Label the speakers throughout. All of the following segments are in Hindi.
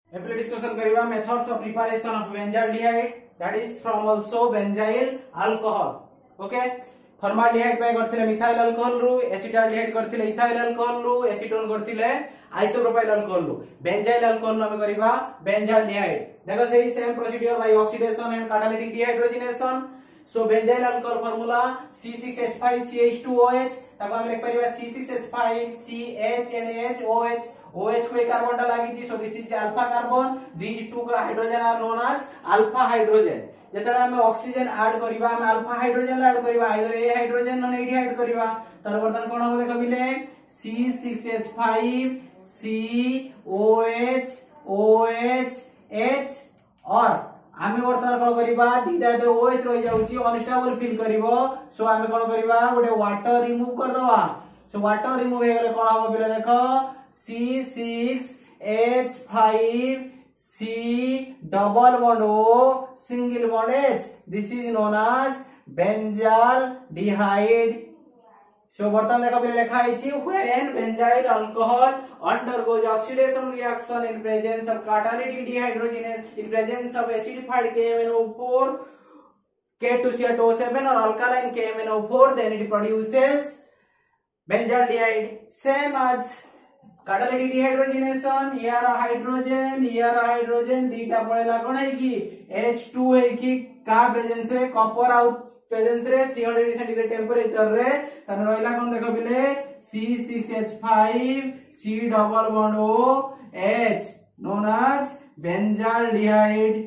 Speaker 1: एप्ले डिस्कशन करिवा methods of preparation of benzaldehyde that is from also benzyl alcohol okay formaldehyde पे करथिले मिथाइल अल्कोहल रु एसिटाल्डिहाइड करथिले इथाइल अल्कोहल रु एसीटोन करथिले आइसोप्रोपाइल अल्कोहल रु बेंजाइल अल्कोहल हम करिवा बेंजाल्डिहाइड देखो सेही same procedure by oxidation and catalytic dehydrogenation so benzyl alcohol formula C6H5CH2OH ताको हम लिख परिबा C6H5CH and HOH OH को कार्बन टा लागि छी so this is alpha carbon these to hydrogen are known as alpha hydrogen जेतरा हम ऑक्सीजन ऐड करिबा हम अल्फा हाइड्रोजन ऐड करिबा आइदर ए हाइड्रोजन नन एडी ऐड करिबा तर वर्तन कोन हो देखो बिले C6H5COH OH H और आमे वर्तमान कोन करिबा दीटा जे OH रहि जाउची अनस्टेबल फील करिवो सो आमे कोन करिबा गोटे वाटर रिमूव कर दवा सो वाटर रिमूव हे गेले कोन हो बिले देखो C6H5C double bond O single bond H this is known as benzaldehyde so वर्तमान देखो बिले लिखा हिची when benzyl alcohol undergoes oxidation reaction in presence of catalytic dehydrogenase in presence of acidified KMnO4 K2CO7 or alkaline KMnO4 then it produces benzaldehyde same as catalytic dehydrogenation here a hydrogen दीटा पळेला कोन है कि H2 है कि का प्रेजेंस रे कॉपर आउट प्रेजेंस रे 300 डिग्री सेंटीग्रेड टेंपरेचर रे तने रहला कोन देखो बिले C6H5C double bond O H known as benzaldehyde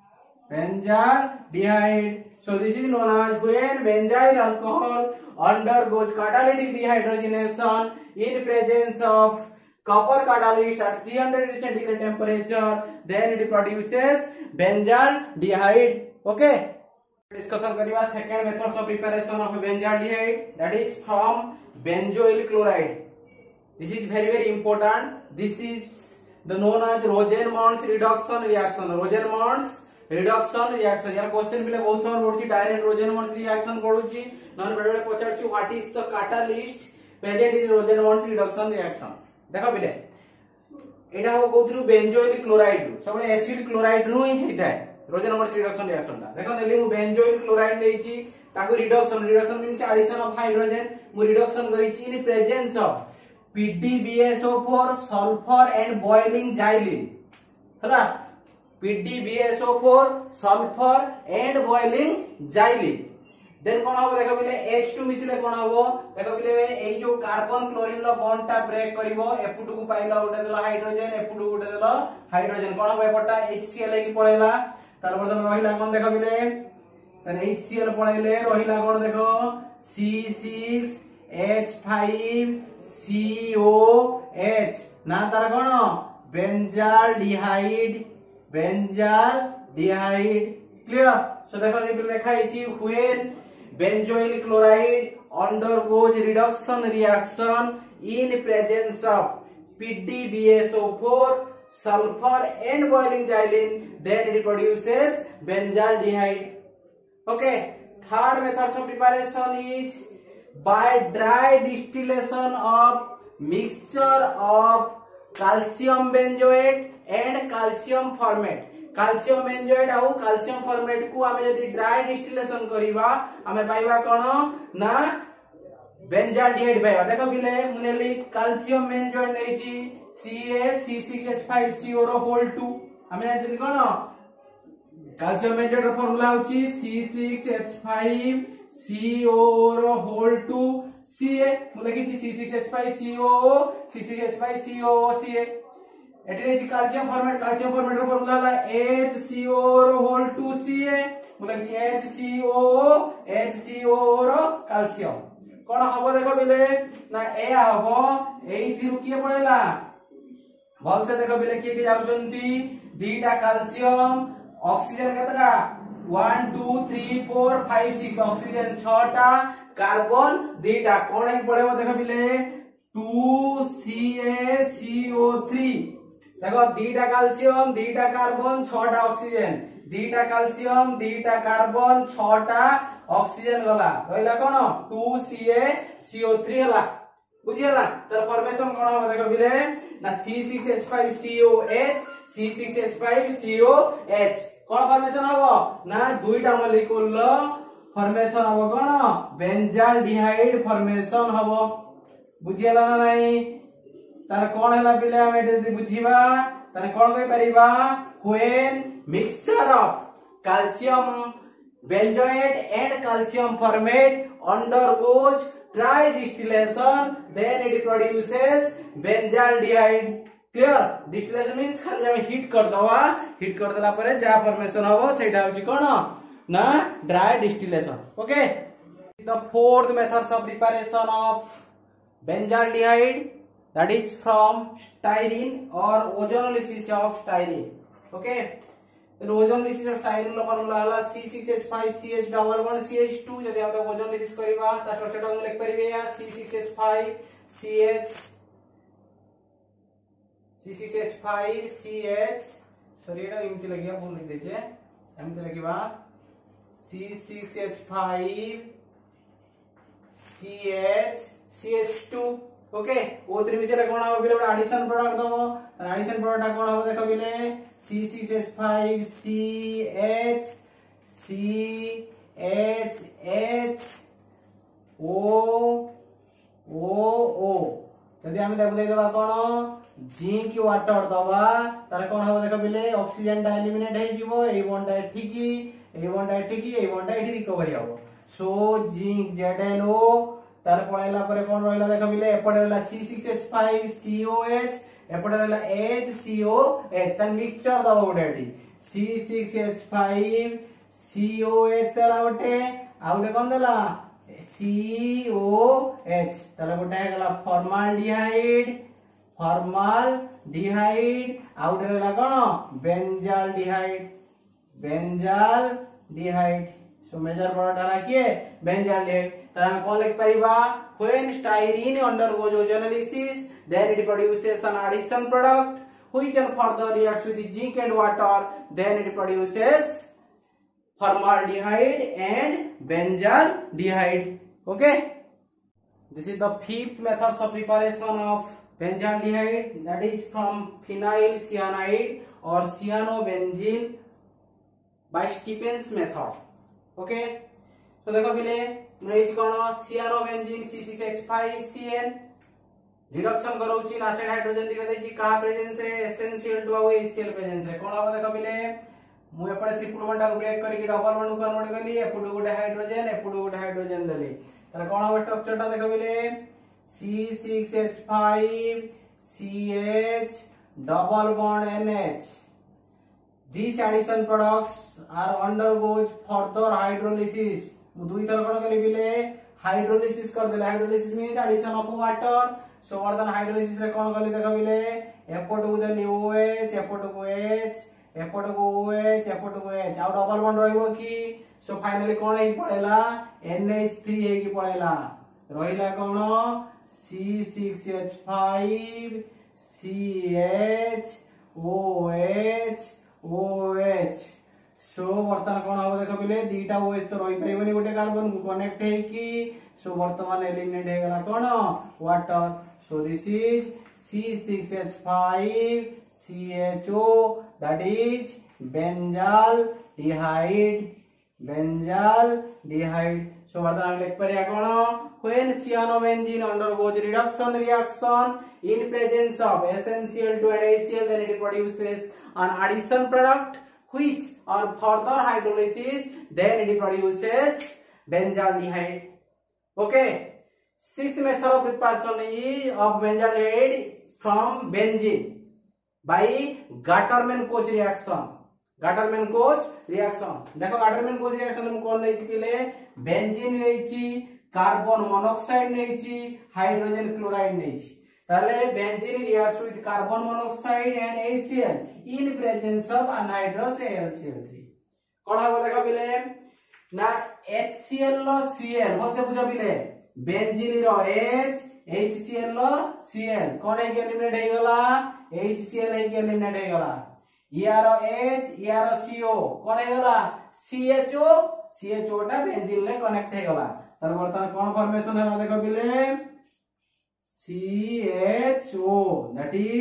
Speaker 1: so this is known as when benzyl alcohol undergoes catalytic dehydrogenation in presence of copper catalyst at 300 degree centigrade temperature then it produces benzaldehyde okay discussion kariba second methods of preparation of benzaldehyde that is from benzoyl chloride this is very important this is the known as Rosenmann's reduction reaction यार क्वेश्चन बिले बहुत समय पडुची डायरेक्ट Rosenmann's reaction पडुची नन बेडे पचारची what is the catalyst present in Rosenmann's reduction reaction देखो बिले एटा हो कहथुरु बेंजोइल क्लोराइड सब एसिड क्लोराइड रु ही हिताय Rosenmann's reduction reaction ता देखो नेली मु बेंजोइल क्लोराइड लेची ताको reduction means addition of hydrogen मु रिडक्शन करिची in presence of PDBSO4 sulphur and boiling xylene हला PDBSO4 sulphur and boiling xylene then कोन हो देखो बिले H2 मिसिले कोन हो देखो बिले एई जो कार्बन क्लोरीन लो बॉन्ड टा ब्रेक करिवो F2 को पाइला उठे देलो हाइड्रोजन F2 उठे देलो हाइड्रोजन कोन हो एपटा HCl की पळेला तार बर्तन रहिला कोन देखो बिले तने HCl पळेले रहिला कोन देखो C6H5COH ना तार कोन बेंजाल्डिहाइड क्लियर सो देखो ये लिखा हिची when benzoyl chloride undergoes reduction reaction in presence of PDBSO4 sulfur and boiling xylene then it produces benzaldehyde okay third method of preparation is by dry distillation of mixture of calcium benzoate and calcium formate calcium benzoate आउ calcium formate को हमें यदि dry distillation करिवा हमें पाइबा कोन ना बेंजाल्डिहाइड पाइबा देखो बिले मुनेली calcium benzoate नेची C6H5CO रो होल 2 हमें जदी कोन calcium benzoate रो फार्मूला होची C6H5CO रो होल 2 Ca मु लिखि C6H5CO C6H5COCA एटी रे calcium formate रो फार्मूला हला HCO रो होल 2 Ca मु लिखि HCO रो calcium कोन हबो देखो बिले ना ए हबो एई थिरु किए पड़ेला भल से देखो बिले किए के जाउचंती दीटा calcium ऑक्सीजन केतरा 1 2 3 4 5 6 ऑक्सीजन 6 टा कार्बन दीटा कोन ही पड़ेबो देखो बिले 2CaCO3 देखो दीटा कैल्शियम दीटा कार्बन 6 टा ऑक्सीजन दीटा कैल्शियम दीटा कार्बन 6 टा ऑक्सीजन गला रहला कोन 2CaCO3 हला बुझियला तर फॉर्मेशन कोन हो देखो बिले ना C6H5COH C6H5COH कौन फॉर्मेशन हबो ना दुईटा मॉलिक्यूल रो फॉर्मेशन हबो कोन बेंजाल्डिहाइड फॉर्मेशन हबो बुझियला ना नहीं तार कौन हैला पिले हम एते बुझिबा तार कौन कहि परिबा when mixture of calcium benzoate and calcium formate undergoes dry distillation then it produces benzaldehyde clear distillation means खाली हम हीट कर देला परे जा फॉर्मेशन हबो सेटा होची कोन ना dry distillation okay the fourth methods of preparation of benzaldehyde that is from styrene or ozonolysis of styrene okay then ozonolysis of styrene लो फॉर्मूला हला C6H5CH11CH2 जदि हम ozonolysis करिबा त स्ट्रक्चर हम लिख परिबे या C6H5CH सॉरी एटा इमति लगिया भूल लिख देछे एमति लगिबा C6H5CH2 ओके O3 विषय कोन हो बिले एडिशन प्रोडक्ट दबो त एडिशन प्रोडक्ट कोन हो देखो बिले CCH5CHHOOO जदि हम देखो दे देबा कोन जिंक वाटर दबा तार कोन हो देखो बिले ऑक्सीजन टा एलिमिनेट हे जिवो ए बॉन्ड एठी की ए बॉन्ड एठी रिकवरी हो सो जिंक ZnO तार पळैला परे कोन रहला देखो बिले एपडे रहला C6H5COH एपडे रहला HCOH तार मिक्सचर दबो गोटेटी C6H5COH ताला गोटे आउ दे कोन देला COH ताला गोटे हेगला फॉर्माल्डिहाइड आउ दे रहला कोन बेंजाल्डिहाइड सो मेजर प्रोडक्ट हला किए बेंजाल्डिहाइड त हम कोन लिख परिबा when styrene undergoes ozonolysis then it produces an addition product which further reacts with the zinc and water then it produces formaldehyde and benzaldehyde okay this is the fifth methods of preparation of benzaldehyde that is from phenyl cyanide or cyanobenzene by Stephen's method okay so देखो बिले नैति कोन cyanobenzyne C6H5CN रिडक्शन करूची नासेड हाइड्रोजन दिले देची का प्रेजेंस रे एसेंशियल टू आउ HCl प्रेजेंस रे कोन हबो देखो बिले मु एपडे ट्रिपल बॉन्ड को ब्रेक करके डबल बॉन्ड को कन्वर्ट करली एपुडु गोटे हाइड्रोजन देली तार कोन हबो स्ट्रक्चर टा देखो बिले C6H5CH double bond NH these addition products are undergoes further hydrolysis दुई थर कोन कली बिले हाइड्रोलिसिस कर देले hydrolysis means addition of water so वर्धन हाइड्रोलिसिस रे कोन कली देखा बिले एपटो देली OH एपटो को H एपटो को OH एपटो को H आउ डबल बॉन्ड रहइबो की सो फाइनली कोन हे पड़ेला NH3 हे की पड़ेला रहिला कोन C6H5CH सो वर्तमान कोन हो देखो बिले दीटा OH तो रहि परिबनी गोटे कार्बन को कनेक्ट हे की सो वर्तमान एलिमिनेट हे गला कोन water so this is C6H5CHO that is benzaldehyde सो वर्तमान लिख परिया कोन when cyanobenzene undergoes reduction reaction in presence of essential to HCl then it produces an addition product which on further hydrolysis then it produces benzaldehyde okay sixth method of preparation of benzaldehyde from benzene by Gatterman-Koch reaction देखो Gatterman-Koch reaction में कौन नहीं पिले बेंजीन नहीं कार्बन मोनोक्साइड नहीं हाइड्रोजन क्लोराइड नहीं ताले benzene reacts with carbon monoxide and HCl in presence of anhydrous AlCl3 कोन हो देखो बिले ना HCl लो Cl होचे बुझो बिले benzene रो H HCl लो Cl कोन हे के एलिमिनेट हे गला HCl हे के एलिमिनेट हे गला रो H रो CO कोन हे गला CHO टा benzene ले कनेक्ट हे गला तर वर्तमान कोन फॉर्मेशन है देखो बिले CHO that is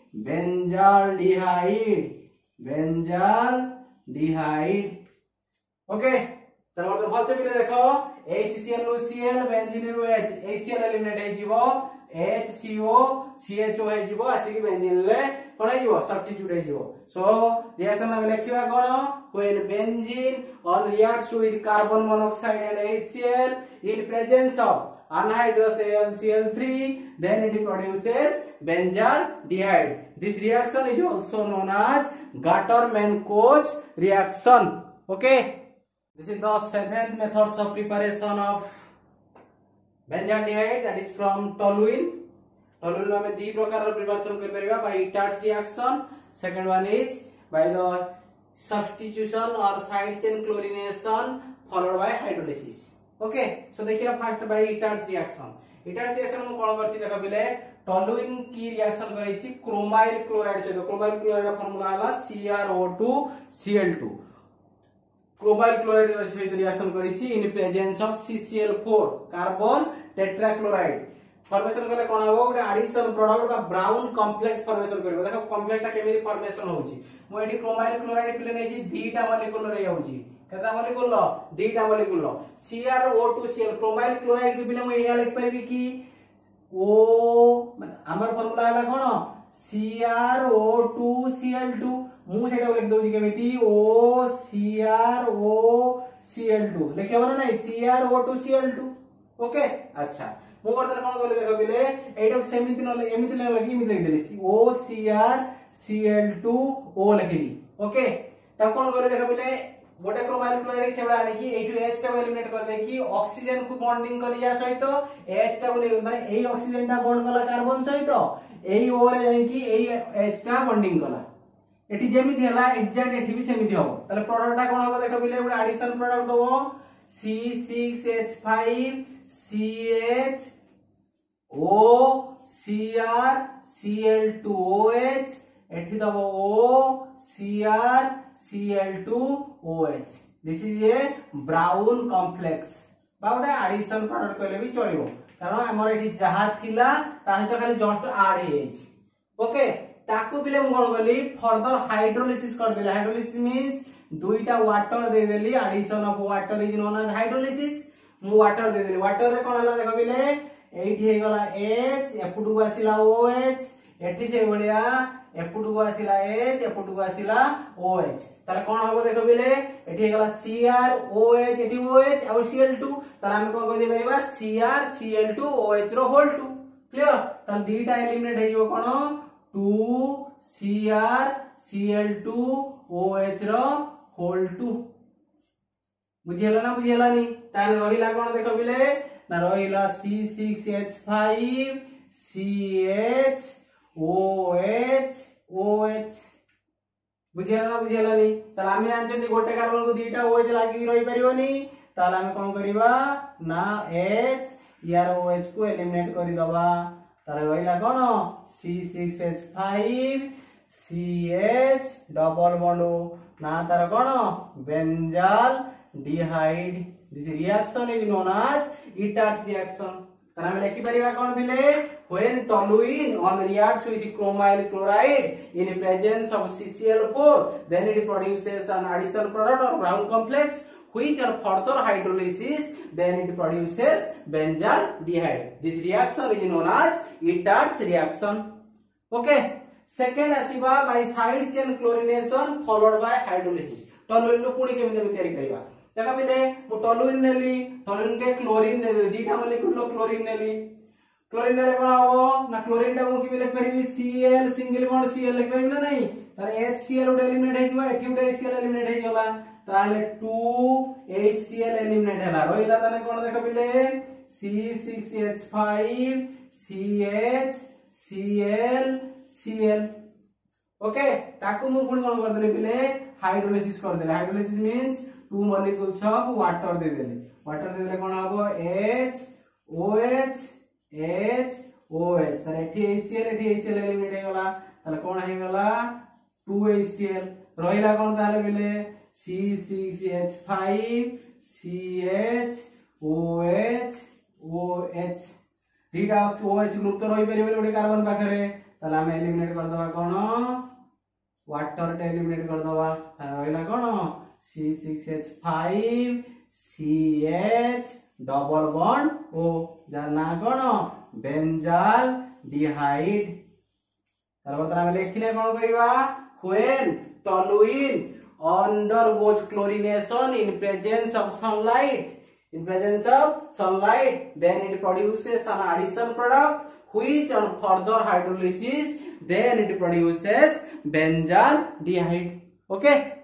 Speaker 1: benzaldehyde, benzaldehyde. Okay तर मतलब भल से भी देखो HCl UCl बेंजीन रु H HCl एलिमिनेट हे जीवो HCO CHO हे जीवो आसी कि बेंजीन ले कोन हे जीवो सब्स्टिट्यूट हे जीवो। सो रिएक्शन में लिखिबा कोन when benzene on reacts with carbon monoxide and HCl in presence of anhydrous AlCl3 then it produces benzaldehyde. This reaction is also known as Gatter-Mann-Koch reaction. Okay, this is the seventh methods of preparation of benzaldehyde, that is from toluene. Toluene में दी प्रकार preparation कर परिबा by Itard's reaction. Second one is by the substitution or side chain chlorination followed by hydrolysis. Okay, so देखिए first by Itard's reaction. Itard's reaction में कौन करछि देखो बिले टोलुइन की रिएक्शन करैछि क्रोमाइल क्लोराइड सहित। क्रोमाइल क्लोराइड का फार्मूला हला CrO2Cl2। क्रोमाइल क्लोराइड सहित रिएक्शन करैछि in presence of CCl4 carbon tetrachloride. Formation कले कोन हो गोटे एडिशन प्रोडक्ट बा ब्राउन कॉम्प्लेक्स फॉर्मेशन करबो। देखो कॉम्प्लेक्स ता केमिति फॉर्मेशन होउछि मो एडी क्रोमाइल क्लोराइड पिले नै छी दीटा मॉलिक्यूल रे होउछि केता मॉलिक्यूल दीटा मॉलिक्यूल CrO2Cl क्रोमाइल क्लोराइड के बिना मो एया लिख परबी कि ओ हमर फार्मूला हला कोन CrO2Cl2 मु सेटा लिख दउछि केमिति OCrOCl2 लिखबो ना नै CrO2Cl2। ओके अच्छा मु वर्तमान कोन करले देखो बिले एटा सेमिति न एमिति न लगी एमिति लिख देली OCrCl2O लिखली। ओके त कोन करे देखो बिले गोटे क्रोमाइल क्लोराइड सेबा आनी कि एटू H टा एलिमिनेट कर दे कि ऑक्सीजन को बॉन्डिंग करिया सहित H टा माने एई ऑक्सीजन टा बॉन्ड कला कार्बन सहित एई O रे जाई कि एई H टा बॉन्डिंग कला एटी जेमिति हला एग्जैक्ट एठी भी सेमिति हो। ताले प्रोडक्ट टा कोन हो देखो बिले गोटे एडिशन प्रोडक्ट दबो C6H5CHO CrCl2OH एठी दबो OCrCl2OH। This is a brown complex बाउडा एडिशन प्रोडक्ट कहले भी चलिबो कारण हमर एठी जहा थिला ता सहित खाली जस्ट ऐड हे जायछि। ओके ताकू बिले हम कोन करली फर्दर हाइड्रोलिसिस कर देली। हाइड्रोलिसिस मींस दुईटा वाटर दे देली addition of water is known as hydrolysis. मु वाटर दे देली वाटर रे कोन हला देखो बिले एठी हे गला H एपुटू को आसिला OH एठी से बढिया एपुटू को आसिला H एपुटू को आसिला OH ताले कोन होबो देखो बिले एठी हे गला CrOH एठी OH और Cl2 ताले हम कोन कहि देबा CrCl2OH रो होल 2 क्लियर। ताले दीटा एलिमिनेट हे जो कोन 2CrCl2OH रो होल 2 बुझियला ना बुझियला नी तार रहिला कोन देखो बिले ना रहिला C6H5CHOH बुझियला ना बुझियला नी तार आमे जानचंदी गोटे कार्बन को दीटा OH लागी रहि परिबोनी तार आमे कोन करिबा ना H यार OH को एलिमिनेट करि दबा तार रहिला कोन C6H5CH डबल बॉन्ड ना तार कोन benzaldehyde. This reaction is known as Itard's reaction. तार हम लिखि परिबा कोन बिले when toluene on reacts with chromyl chloride in presence of CCl4 then it produces an additional product or brown complex which are further hydrolysis then it produces benzaldehyde. This reaction is known as Itard's reaction. Okay, second asiba by side chain chlorination followed by hydrolysis. toluene नु पुणी केमिति तयारी करबा देखा बिले मु टोलुइन नेली टोलुइन के क्लोरीन दे देली दीटा मॉलिक्यूल लो क्लोरीन नेली क्लोरीन रे कोन हबो ना क्लोरीन टा को कि लिख परिबी Cl सिंगल बॉन्ड Cl लिख परिबी ना नहीं तारे HCl उडे एलिमिनेट हे जिवो एठी उडे HCl एलिमिनेट हे गला ताले 2HCl एलिमिनेट हैला रहिला ताने कोन देखा बिले C6H5CHClCl ओके ताकू मु पुणी कोन कर देली बिले हाइड्रोलिसिस कर देले। Hydrolysis means 2 molecules of water दे देले वाटर दे देले कोन हबो HOH तारे एठी HCl एलिमिनेट हे गला ताले कोन हे गला 2HCl रहिला कोन ताले बिले C6H5CHOH दीटा OH ग्रुप तो रहि परिबे ओडे कार्बन पाखरे ताले हम एलिमिनेट कर दवा कोन वाटर टे एलिमिनेट कर दवा रहला कोन C6H5 CH double bond O जार ना कोन बेंजाल डिहाइड तार हम लिखिले कोन कहिबा when toluene undergoes chlorination in presence of sunlight then it produces an addition product which on further hydrolysis then it produces benzaldehyde. Okay.